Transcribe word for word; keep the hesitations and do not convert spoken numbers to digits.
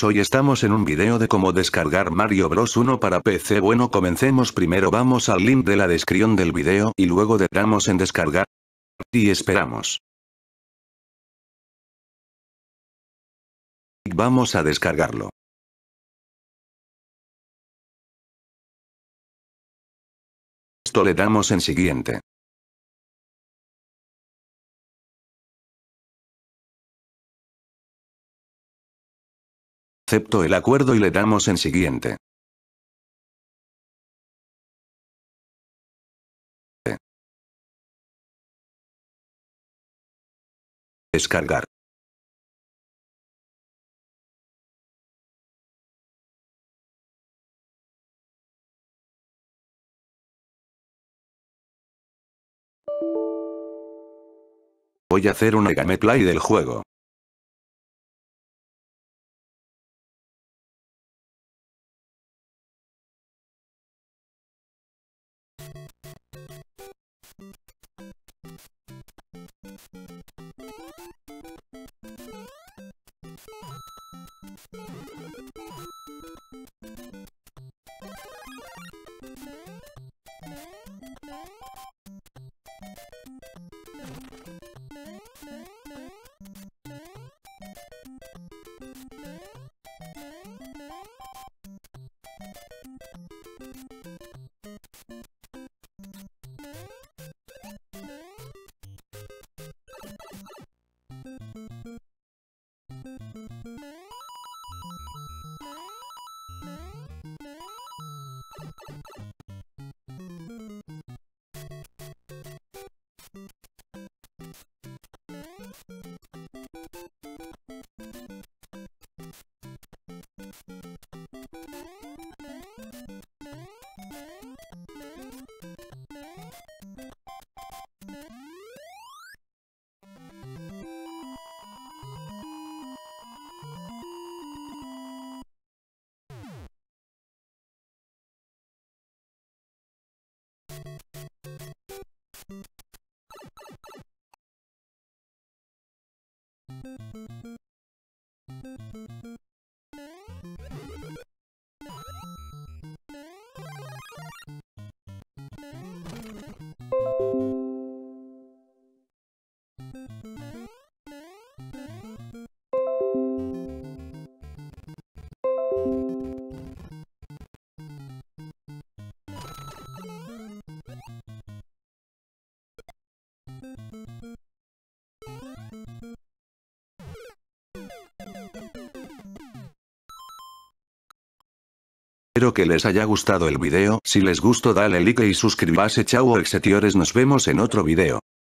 Hoy estamos en un video de cómo descargar Mario Bros uno para P C. Bueno, comencemos. Primero vamos al link de la descripción del video y luego le damos en descargar. Y esperamos. Vamos a descargarlo. Esto le damos en siguiente. Acepto el acuerdo y le damos en siguiente. Descargar. Voy a hacer una gameplay del juego. Espero que les haya gustado el video. Si les gustó dale like y suscríbase. Chao exetiores, nos vemos en otro video.